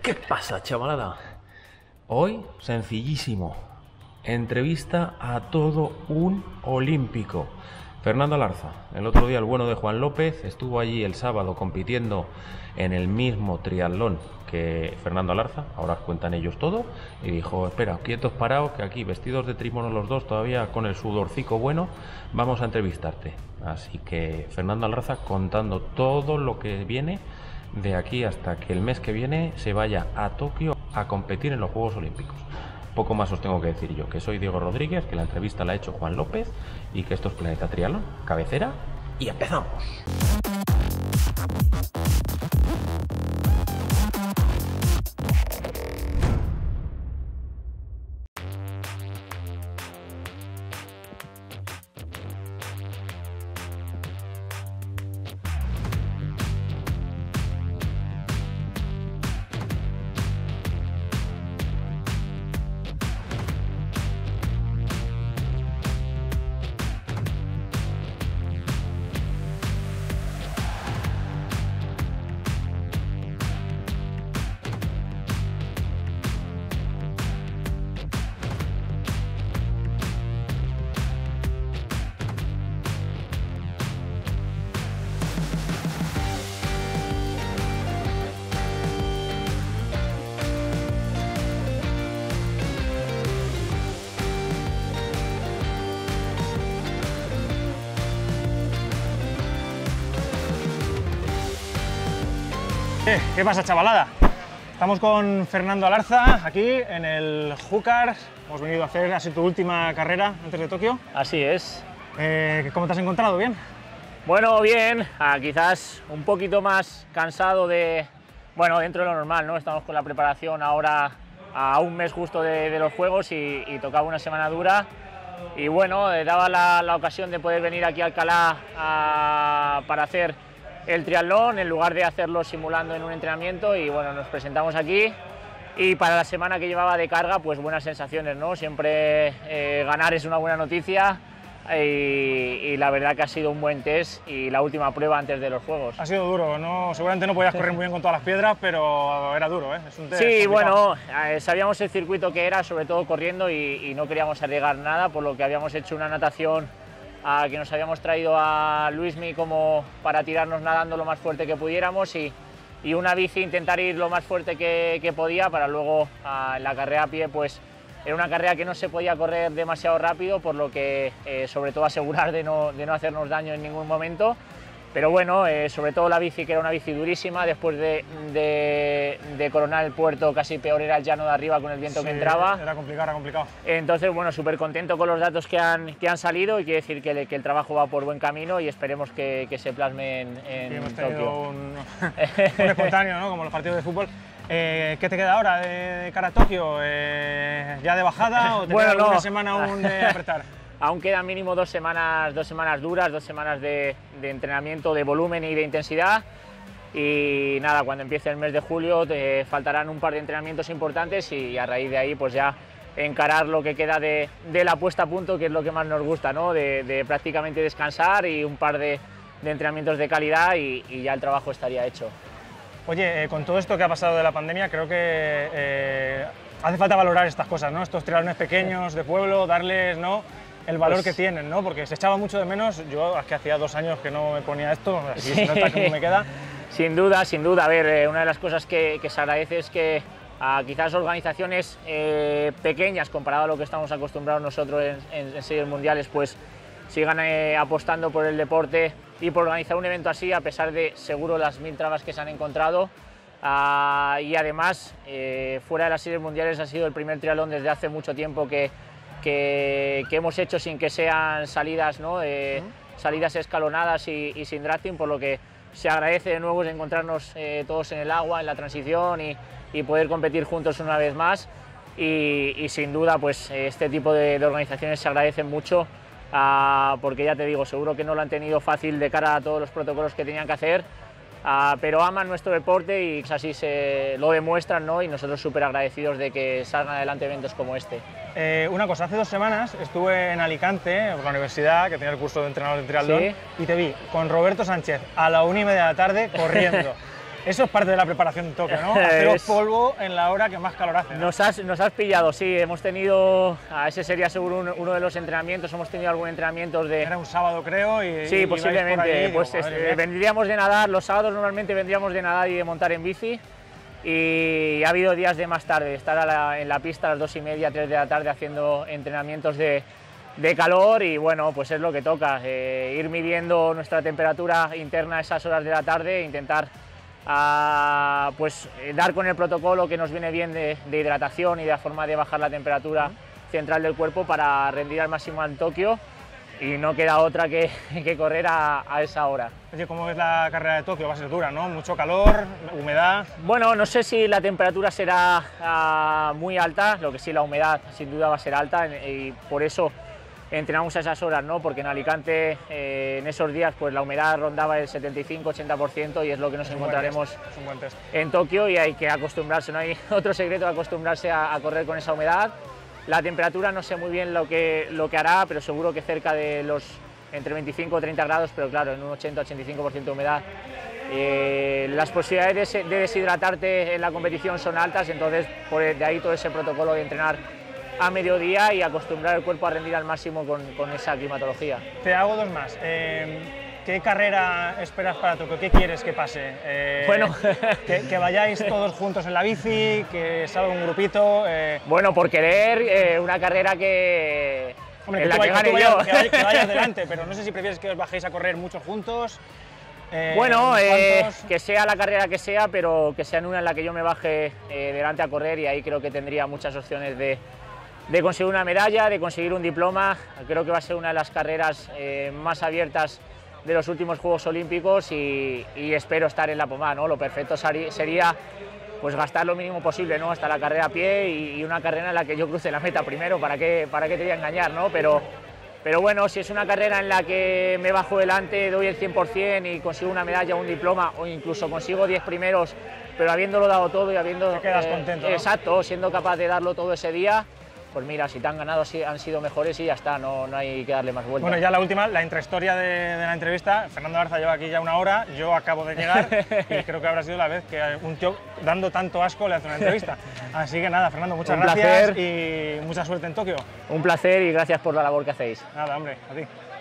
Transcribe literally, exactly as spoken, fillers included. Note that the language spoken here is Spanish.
¿Qué pasa, chavalada? Hoy, sencillísimo, entrevista a todo un olímpico. Fernando Alarza, el otro día el bueno de Juan López, estuvo allí el sábado compitiendo en el mismo triatlón que Fernando Alarza, ahora os cuentan ellos todo, y dijo, espera, quietos parados, que aquí vestidos de trímono los dos, todavía con el sudorcico bueno, vamos a entrevistarte. Así que Fernando Alarza contando todo lo que viene de aquí hasta que el mes que viene se vaya a Tokio a competir en los Juegos Olímpicos. Poco más os tengo que decir yo, que soy Diego Rodríguez, que la entrevista la ha hecho Juan López y que esto es Planeta Triatlón, cabecera, y empezamos. ¿Qué pasa, chavalada? Estamos con Fernando Alarza aquí en el Júcar. Hemos venido a hacer casi tu última carrera antes de Tokio. Así es. Eh, ¿Cómo te has encontrado? ¿Bien? Bueno, bien, ah, quizás un poquito más cansado de, bueno, dentro de lo normal, ¿no? Estamos con la preparación ahora a un mes justo de, de los Juegos y, y tocaba una semana dura. Y bueno, eh, daba la, la ocasión de poder venir aquí a Alcalá a, para hacer el triatlón en lugar de hacerlo simulando en un entrenamiento, y bueno, nos presentamos aquí y para la semana que llevaba de carga, pues buenas sensaciones, ¿no? Siempre eh, ganar es una buena noticia y, y la verdad que ha sido un buen test y la última prueba antes de los Juegos. Ha sido duro, ¿no? Seguramente no podías correr muy bien con todas las piedras, pero era duro, ¿eh? Es un test sí, complicado. Bueno, eh, sabíamos el circuito que era, sobre todo corriendo, y, y no queríamos arriesgar nada, por lo que habíamos hecho una natación a que nos habíamos traído a Luismi como para tirarnos nadando lo más fuerte que pudiéramos, y, y una bici intentar ir lo más fuerte que, que podía para luego a, en la carrera a pie, pues era una carrera que no se podía correr demasiado rápido, por lo que eh, sobre todo asegurar de no, de no hacernos daño en ningún momento. Pero bueno, eh, sobre todo la bici, que era una bici durísima, después de, de, de coronar el puerto casi peor era el llano de arriba con el viento Sí, que entraba. Era complicado, era complicado. Entonces, bueno, súper contento con los datos que han, que han salido, y quiere decir que, le, que el trabajo va por buen camino y esperemos que, que se plasme en, en Sí, hemos Tokio. tenido un, un espontáneo, ¿no? Como los partidos de fútbol. Eh, ¿Qué te queda ahora de, de cara a Tokio? Eh, ¿Ya de bajada o te Bueno, queda no. una semana aún de apretar? Aún quedan mínimo dos semanas, dos semanas duras, dos semanas de, de entrenamiento, de volumen y de intensidad. Y nada, cuando empiece el mes de julio te faltarán un par de entrenamientos importantes, y a raíz de ahí pues ya encarar lo que queda de, de la puesta a punto, que es lo que más nos gusta, ¿no? De, de prácticamente descansar y un par de, de entrenamientos de calidad, y, y ya el trabajo estaría hecho. Oye, eh, con todo esto que ha pasado de la pandemia, creo que eh, hace falta valorar estas cosas, ¿no? Estos triatlones pequeños de pueblo, darles, ¿no?, el valor Pues, que tienen, ¿no? Porque se echaba mucho de menos. Yo es que hacía dos años que no me ponía esto, así Sí. se nota cómo me queda. Sin duda, sin duda. A ver, eh, una de las cosas que, que se agradece es que a quizás organizaciones eh, pequeñas, comparado a lo que estamos acostumbrados nosotros en, en, en series mundiales, pues sigan eh, apostando por el deporte y por organizar un evento así, a pesar de, seguro, las mil trabas que se han encontrado. Uh, y además, eh, fuera de las series mundiales, ha sido el primer triatlón desde hace mucho tiempo que, que, que hemos hecho sin que sean salidas, ¿no? eh, uh-huh. salidas escalonadas y, y sin drafting, por lo que se agradece de nuevo encontrarnos eh, todos en el agua, en la transición, y, y poder competir juntos una vez más. Y, y sin duda, pues este tipo de, de organizaciones se agradecen mucho, uh, porque ya te digo, seguro que no lo han tenido fácil de cara a todos los protocolos que tenían que hacer. Uh, pero aman nuestro deporte y así se lo demuestran, ¿no? Y nosotros súper agradecidos de que salgan adelante eventos como este. Eh, una cosa, hace dos semanas estuve en Alicante, por la universidad, que tenía el curso de entrenador de triatlón, ¿Sí? y te vi con Roberto Sánchez a la una y media de la tarde corriendo. Eso es parte de la preparación de Tokio, ¿no? Haceros polvo en la hora que más calor hace, ¿no? Nos has, nos has pillado, sí. Hemos tenido, a ese sería seguro uno, uno de los entrenamientos, hemos tenido algún entrenamiento de... Era un sábado, creo, y... Sí, y posiblemente. allí, pues digo, es, vendríamos de nadar, los sábados normalmente vendríamos de nadar y de montar en bici. Y ha habido días de más tarde, estar a la, en la pista a las dos y media, tres de la tarde haciendo entrenamientos de, de calor y bueno, pues es lo que toca, eh, ir midiendo nuestra temperatura interna a esas horas de la tarde e intentar a, pues, dar con el protocolo que nos viene bien de, de hidratación y de la forma de bajar la temperatura central del cuerpo para rendir al máximo en Tokio y no queda otra que, que correr a, a esa hora. Oye, ¿cómo es la carrera de Tokio? Va a ser dura, ¿no? Mucho calor, humedad... Bueno, no sé si la temperatura será uh, muy alta, lo que sí, la humedad sin duda va a ser alta y por eso entrenamos a esas horas, ¿no? Porque en Alicante eh, en esos días pues la humedad rondaba el setenta y cinco ochenta por ciento y es lo que nos es encontraremos un buen test. en Tokio y hay que acostumbrarse, no hay otro secreto que acostumbrarse a, a correr con esa humedad. La temperatura no sé muy bien lo que, lo que hará, pero seguro que cerca de los entre veinticinco o treinta grados, pero claro, en un ochenta ochenta y cinco por ciento de humedad. Eh, las posibilidades de deshidratarte en la competición son altas, entonces por de ahí todo ese protocolo de entrenar a mediodía y acostumbrar el cuerpo a rendir al máximo con, con esa climatología. Te hago dos más. Eh, ¿Qué carrera esperas para Tokio? ¿Qué quieres que pase? Eh, bueno, que, que vayáis todos juntos en la bici, que salga un grupito. Eh... Bueno, por querer eh, una carrera que... Hombre, en que, la tú, que, que, tú yo. vayas, que, vayas, que vayas delante, pero no sé si prefieres que os bajéis a correr muchos juntos. Eh, bueno, eh, que sea la carrera que sea, pero que sea en una en la que yo me baje eh, delante a correr y ahí creo que tendría muchas opciones de, de conseguir una medalla, de conseguir un diploma. Creo que va a ser una de las carreras eh, más abiertas de los últimos Juegos Olímpicos y, y espero estar en la pomada, ¿no? Lo perfecto sería pues gastar lo mínimo posible, ¿no? Hasta la carrera a pie y, y una carrera en la que yo cruce la meta primero, ¿para qué, para qué te voy a engañar, ¿no? Pero, pero bueno, si es una carrera en la que me bajo delante, doy el cien por cien y consigo una medalla o un diploma o incluso consigo diez primeros, pero habiéndolo dado todo y habiendo... Te quedas eh, contento, ¿no? Exacto, siendo capaz de darlo todo ese día, pues mira, si te han ganado han sido mejores y ya está, no, no hay que darle más vueltas. Bueno, ya la última, la intrahistoria de, de la entrevista. Fernando Alarza lleva aquí ya una hora, yo acabo de llegar y creo que habrá sido la vez que un tío dando tanto asco le hace una entrevista. Así que nada, Fernando, muchas Un gracias placer. y mucha suerte en Tokio. Un placer y gracias por la labor que hacéis. Nada, hombre, a ti.